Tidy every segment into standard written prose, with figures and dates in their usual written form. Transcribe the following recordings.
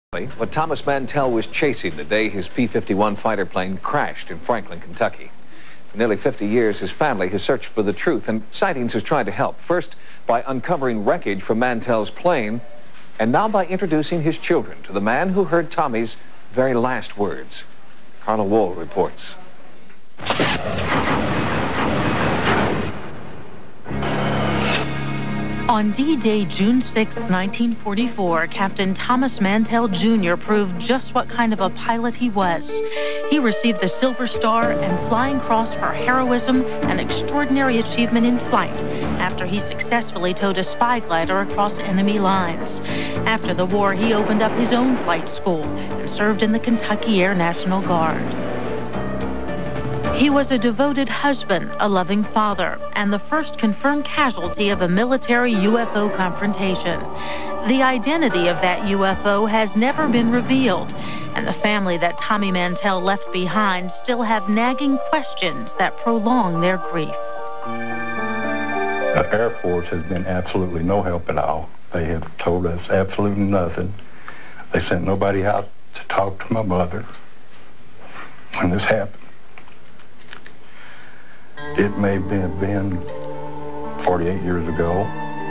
What Thomas Mantell was chasing the day his P-51 fighter plane crashed in Franklin, Kentucky. For nearly 50 years, his family has searched for the truth, and Sightings has tried to help. First, by uncovering wreckage from Mantell's plane, and now by introducing his children to the man who heard Tommy's very last words. Carla Wohl reports. On D-Day, June 6, 1944, Captain Thomas Mantell Jr. proved just what kind of a pilot he was. He received the Silver Star and Flying Cross for heroism and extraordinary achievement in flight after he successfully towed a spy glider across enemy lines. After the war, he opened up his own flight school and served in the Kentucky Air National Guard. He was a devoted husband, a loving father, and the first confirmed casualty of a military UFO confrontation. The identity of that UFO has never been revealed, and the family that Tommy Mantell left behind still have nagging questions that prolong their grief. The Air Force has been absolutely no help at all. They have told us absolutely nothing. They sent nobody out to talk to my mother when this happened. It may have been 48 years ago,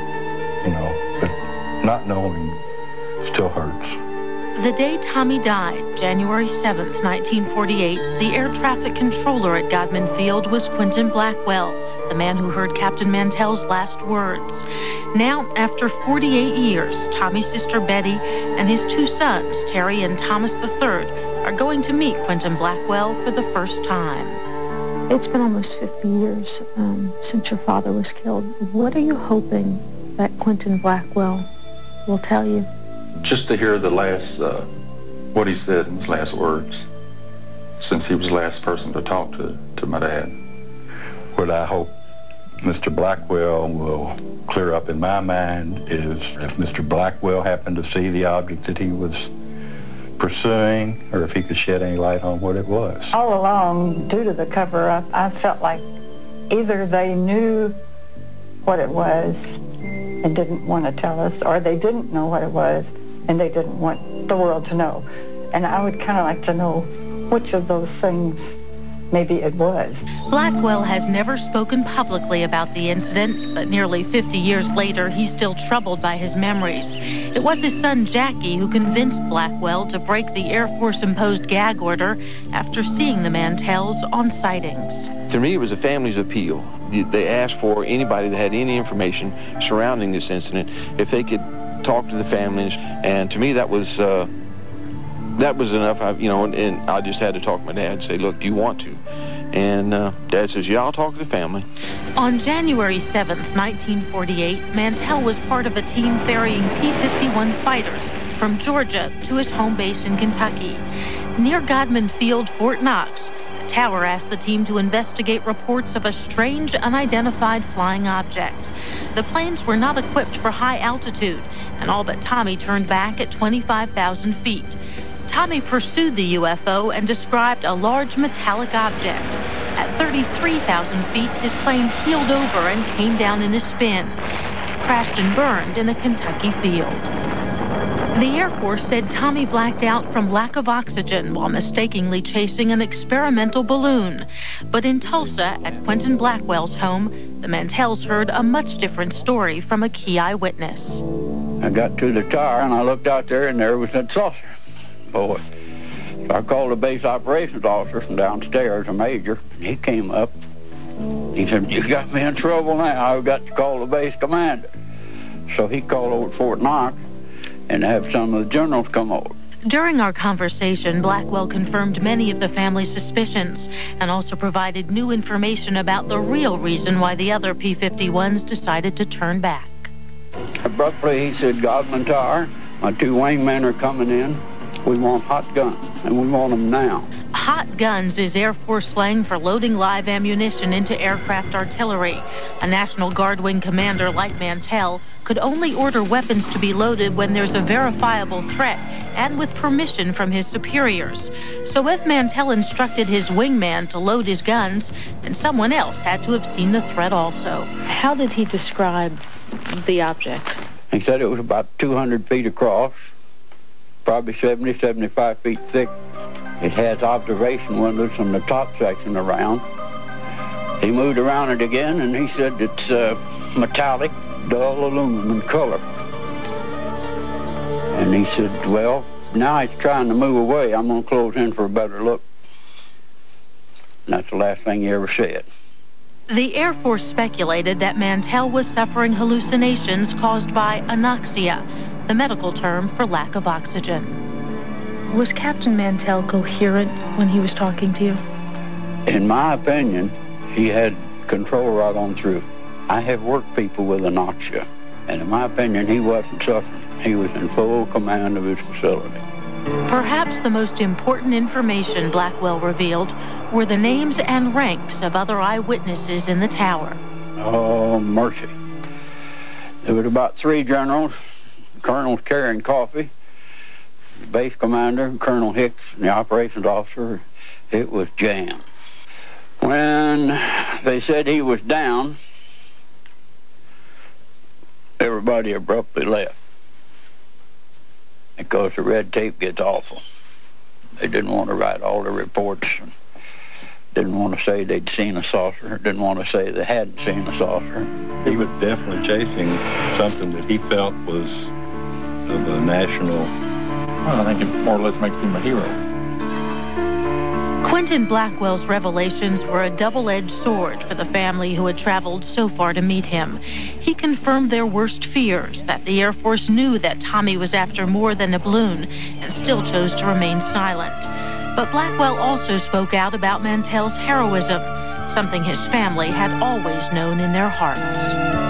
but not knowing still hurts. The day Tommy died, January 7th, 1948, the air traffic controller at Godman Field was Quentin Blackwell, the man who heard Captain Mantell's last words. Now, after 48 years, Tommy's sister Betty and his two sons, Terry and Thomas III, are going to meet Quentin Blackwell for the first time. It's been almost 50 years since your father was killed. What are you hoping that Quentin Blackwell will tell you? Just to hear the last, what he said in his last words, since he was the last person to talk to my dad. What I hope Mr. Blackwell will clear up in my mind is if Mr. Blackwell happened to see the object that he was pursuing, or if he could shed any light on what it was. All along, due to the cover-up, I felt like either they knew what it was and didn't want to tell us, or they didn't know what it was and they didn't want the world to know. And I would kind of like to know which of those things maybe it was. Blackwell has never spoken publicly about the incident, but nearly 50 years later, he's still troubled by his memories. It was his son Jackie who convinced Blackwell to break the Air Force-imposed gag order after seeing the Mantells on Sightings. To me, it was a family's appeal. They asked for anybody that had any information surrounding this incident, if they could talk to the families, and to me that was enough. And I just had to talk to my dad and say, look, do you want to? And Dad says, yeah, I'll talk to the family. On January 7th, 1948, Mantell was part of a team ferrying P-51 fighters from Georgia to his home base in Kentucky. Near Godman Field, Fort Knox, the tower asked the team to investigate reports of a strange, unidentified flying object. The planes were not equipped for high altitude, and all but Tommy turned back at 25,000 feet. Tommy pursued the UFO and described a large metallic object. At 33,000 feet, his plane heeled over and came down in a spin. It crashed and burned in a Kentucky field. The Air Force said Tommy blacked out from lack of oxygen while mistakenly chasing an experimental balloon. But in Tulsa, at Quentin Blackwell's home, the Mantells heard a much different story from a key eyewitness. I got to the tower and I looked out there and there was that saucer. Boy. So I called the base operations officer from downstairs, a major, and he came up. He said, you got me in trouble now. I've got to call the base commander. So he called over to Fort Knox and have some of the generals come over. During our conversation, Blackwell confirmed many of the family's suspicions and also provided new information about the real reason why the other P-51s decided to turn back. Abruptly, he said, Godman Tower, my two wingmen are coming in. We want hot guns, and we want them now. Hot guns is Air Force slang for loading live ammunition into aircraft artillery. A National Guard wing commander like Mantell could only order weapons to be loaded when there's a verifiable threat and with permission from his superiors. So if Mantell instructed his wingman to load his guns, then someone else had to have seen the threat also. How did he describe the object? He said it was about 200 feet across, probably 70, 75 feet thick. It has observation windows on the top section around. He moved around it again, and he said it's metallic, dull aluminum color. And he said, well, now he's trying to move away. I'm going to close in for a better look. And that's the last thing he ever said. The Air Force speculated that Mantell was suffering hallucinations caused by anoxia, the medical term for lack of oxygen. Was Captain Mantell coherent when he was talking to you? In my opinion, he had control right on through. I have worked people with anoxia, and in my opinion, he wasn't suffering. He was in full command of his facility. Perhaps the most important information Blackwell revealed were the names and ranks of other eyewitnesses in the tower. Oh, mercy. There was about 3 generals, colonels carrying coffee, the base commander, Colonel Hicks, and the operations officer. It was jammed. When they said he was down, everybody abruptly left because the red tape gets awful. They didn't want to write all the reports, and didn't want to say they'd seen a saucer, didn't want to say they hadn't seen a saucer. He was definitely chasing something that he felt was of a national... Well, I think it more or less makes him a hero. Quentin Blackwell's revelations were a double-edged sword for the family who had traveled so far to meet him. He confirmed their worst fears, that the Air Force knew that Tommy was after more than a balloon and still chose to remain silent. But Blackwell also spoke out about Mantell's heroism, something his family had always known in their hearts.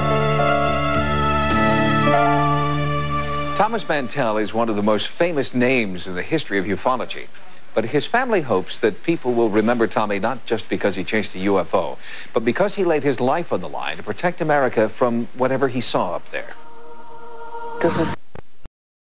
Thomas Mantell is one of the most famous names in the history of ufology. But his family hopes that people will remember Tommy not just because he chased a UFO, but because he laid his life on the line to protect America from whatever he saw up there. This is